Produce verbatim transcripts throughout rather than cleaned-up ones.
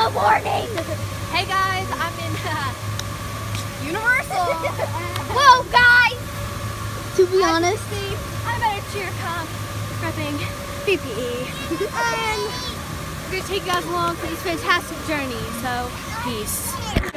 the morning. Hey guys, I'm in uh, Universal. Whoa, guys. To be As honest, you see, I'm at a cheer comp prepping P P E. And we're gonna take you guys along for this fantastic journey. So, peace.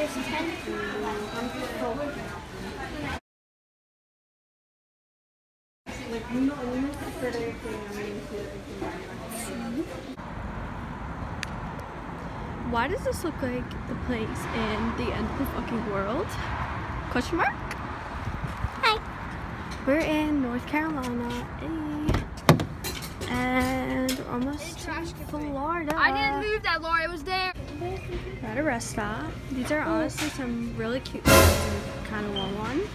Why does this look like the place in the end of the fucking world? Question mark? Hi. We're in North Carolina, eh, and we're almost to Florida. I didn't move that, Laura. It was there. We're at a rest stop. These are honestly some really cute ones and kind of long one.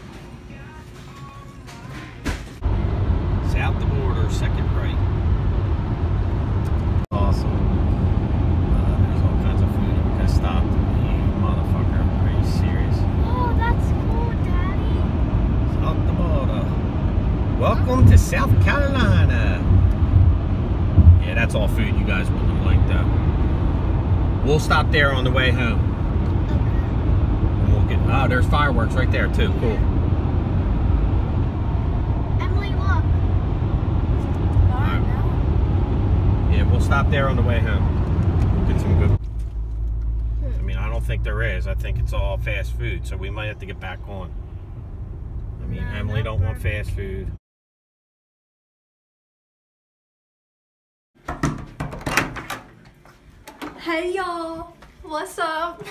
South the border, second right. Awesome. Uh, there's all kinds of food. You guys stopped. You motherfucker. Are you serious? Oh, that's cool, Daddy. South the border. Welcome to South Carolina. Yeah, that's all food you guys wouldn't have liked though. We'll stop there on the way home. And we'll get, oh, there's fireworks right there too. Cool. Emily, look. Alright. Yeah, we'll stop there on the way home. We'll get some good. I mean, I don't think there is. I think it's all fast food, so we might have to get back on. I mean, Emily don't want fast food. Hey y'all, what's up?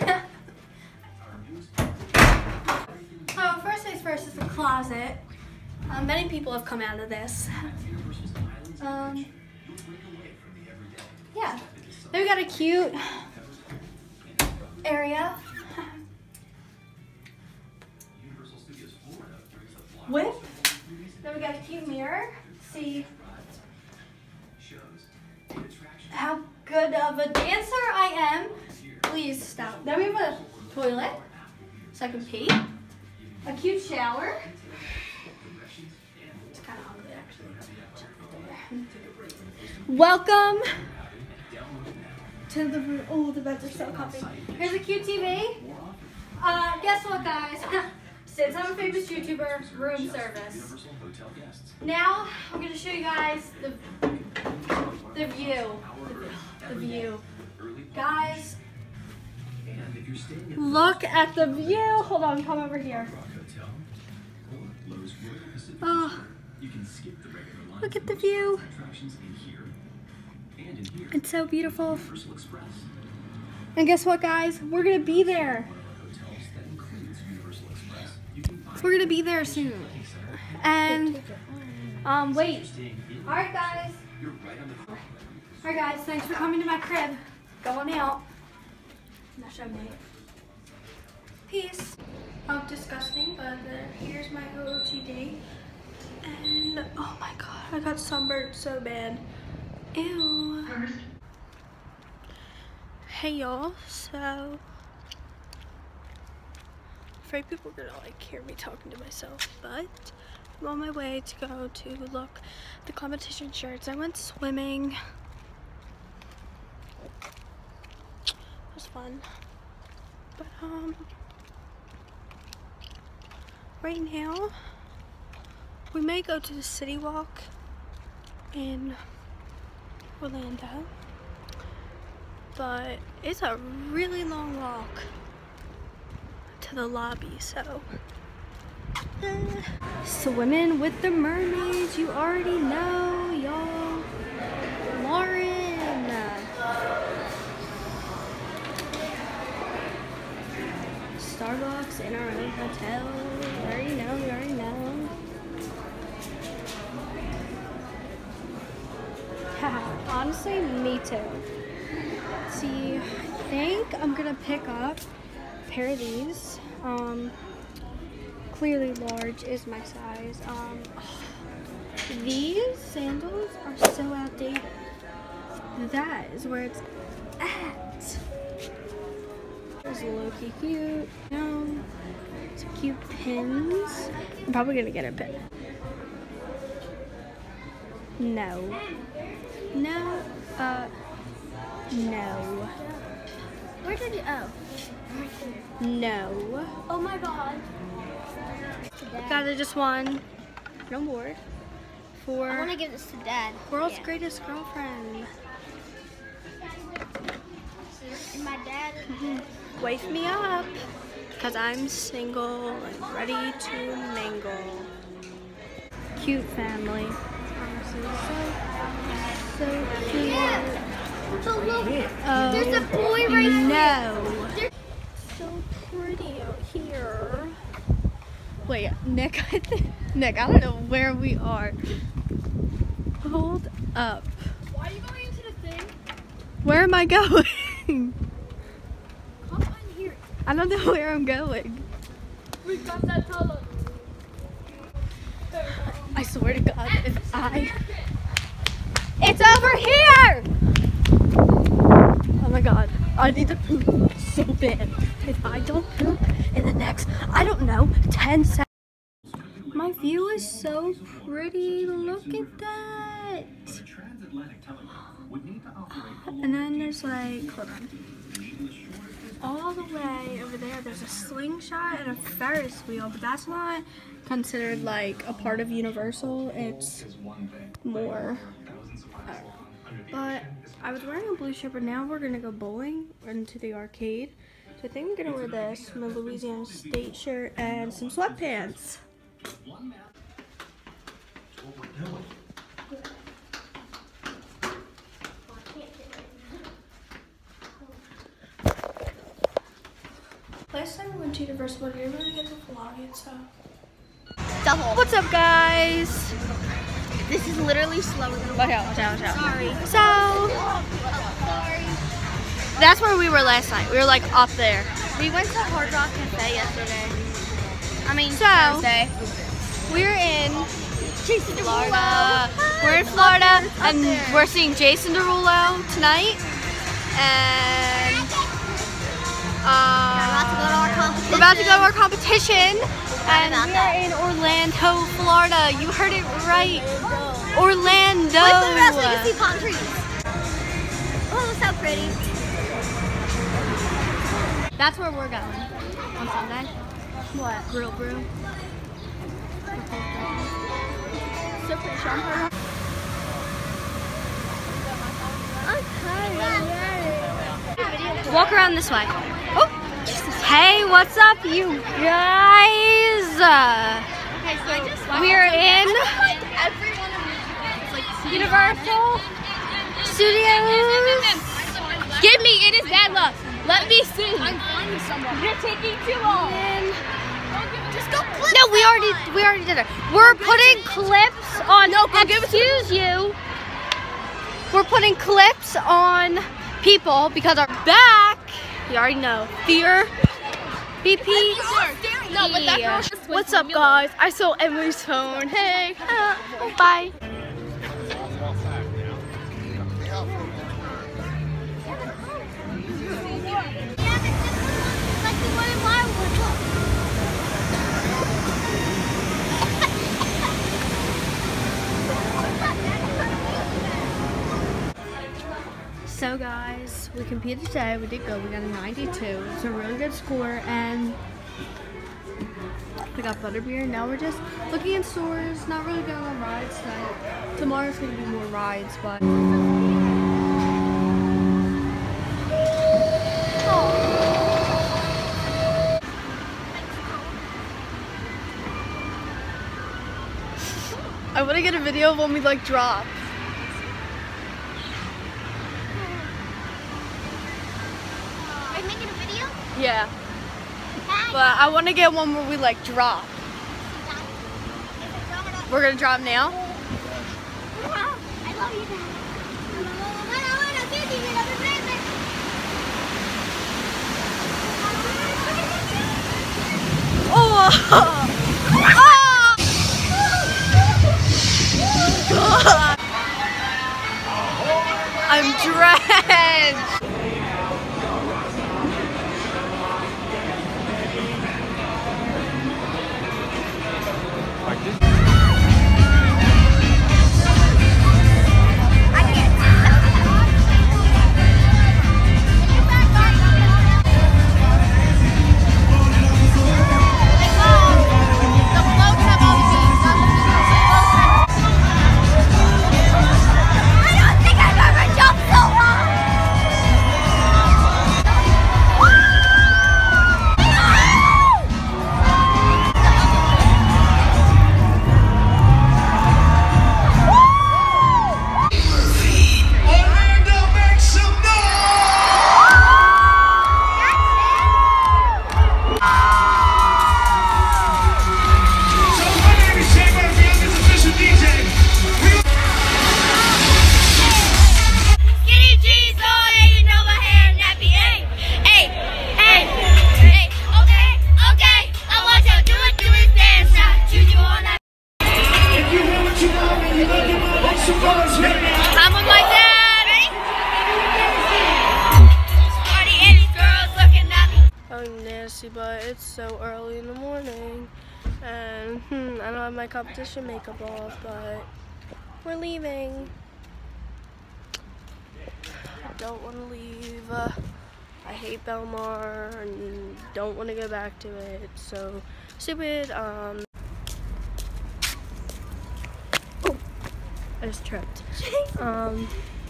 Oh, first things first is the closet. Um, many people have come out of this. Um, yeah, then we got a cute area. Whip. Then we got a cute mirror. See how good of a dancer I am. Please stop. Then we have a toilet, so I can pee. A cute shower. It's kind of ugly, actually. Welcome to the room. Oh, the beds are so comfy. Here's a cute T V. Uh, guess what, guys? Since I'm a famous YouTuber, room service. Now, I'm going to show you guys the, the view. The view. Guys, look at the view. Hold on, come over here. Oh, look at the view. It's so beautiful. And guess what, guys? We're going to be there. We're going to be there soon. And, um, wait. All right, guys. Alright guys, thanks for coming to my crib. Go on out. Now show me. Peace. Oh, disgusting, but uh, here's my O O T D. And oh my god, I got sunburned so bad. Ew. Hey y'all, so afraid people are gonna like hear me talking to myself, but I'm on my way to go to look the competition shirts. I went swimming. It was fun. But um right now we may go to the City Walk in Orlando. But it's a really long walk to the lobby, so eh. Swimming with the mermaids, you already know, y'all. Lauren. Starbucks in our own hotel. You already know, you already know. Honestly, me too. See, I think I'm gonna pick up a pair of these. Um, clearly large is my size. Um, these sandals are so outdated. That is where it's at. It's low-key cute. Um, some cute pins. I'm probably gonna get a pin. No. No. Uh, no. Where did you? Oh. No. Oh my God. Got it, just one. No more. For I want to give this to Dad. World's Yeah. Greatest Girlfriend. And my dad. Wake me up, because I'm single and ready to mingle. Cute family. Honestly, so, so cute. Yeah. But look, Oh, there's a boy right here. no. There- So pretty out here. Wait, Nick, I think, Nick, I don't know where we are. Hold up. Why are you going into the thing? Where am I going? Come on here. I don't know where I'm going. We got that color. I swear to God, if I... It's over here! Oh my God, I need to poop so bad. If I don't poop in the next, I don't know, ten seconds. My view is so pretty, look at that. And then there's like, hold on. All the way over there, there's a slingshot and a Ferris wheel, but that's not considered like a part of Universal. It's more. I don't know. But I was wearing a blue shirt, but now we're gonna go bowling into the arcade. So I think I'm gonna wear this, my Louisiana State shirt, and some sweatpants. Last time we went to Universal, but we didn't really get to vlog it, so. Double. What's up, guys? This is literally slower than. Watch out, watch out, watch out. Sorry. So, Sorry. that's where we were last night. We were like up there. We went to Hard Rock Cafe yesterday. I mean, So, Thursday. We're in Jason Florida. We're in Florida, and we're seeing Jason Derulo tonight. And We're about to go to our uh, competition. we're about to go to our competition. And about we that. are in Orlando, Florida. You heard it right. Orlando. Wait for the rest so you can see palm trees. Oh, so pretty. That's where we're going on Sunday. What? Grill Brew. So pretty. Show 'em Hard Rock. Okay. Walk around this way. Oh. Hey, what's up, you guys? Uh, Okay, so I just we're in every one of these. Like Universal Studios. Give me, it is bad luck. Let me see. I'm finding someone. You're taking too long. And Just go clip. no, we already we already did it. We're putting clips on. No, go give it to excuse you. We're putting clips on people because our back. You already know. Fear. B P. No, but that girl just What's up, guys? I stole Emily's phone. Hey. Uh, bye. Like the one in Wildwood. So guys, we competed today. We did good. We got a ninety-two. It's a really good score, and we got butterbeer. Now we're just looking in stores. Not really going on rides tonight. Tomorrow's gonna be more rides, but. I want to get a video of when we like drop. Are you making a video? Yeah, Hi. but I want to get one where we like drop. We're gonna drop now. I love you, Dad. Bueno, bueno, ¿qué dice la bebé? Oh! Oh! God! I'm drenched. I can't. messy, but it's so early in the morning. And hmm, I don't have my competition makeup off, but we're leaving. I don't want to leave. Uh, I hate Belmar and don't want to go back to it. It's so stupid. Um, oh, I just tripped. Um,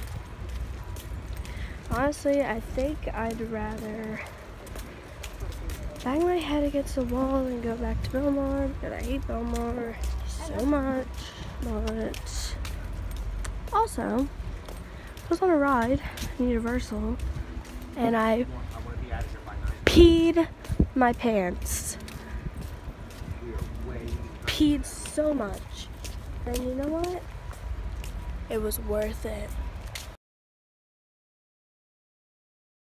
honestly, I think I'd rather bang my head against the wall and go back to Belmar because I hate Belmar so much. But also, I was on a ride in Universal and I peed my pants. Peed so much. And you know what? It was worth it.